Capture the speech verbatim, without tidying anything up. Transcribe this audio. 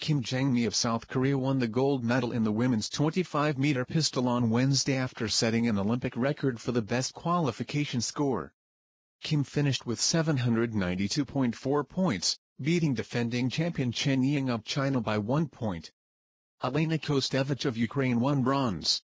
Kim Jang-mi of South Korea won the gold medal in the women's twenty-five meter pistol on Wednesday after setting an Olympic record for the best qualification score. Kim finished with seven hundred ninety-two point four points, beating defending champion Chen Ying of China by one point. Elena Kostevich of Ukraine won bronze.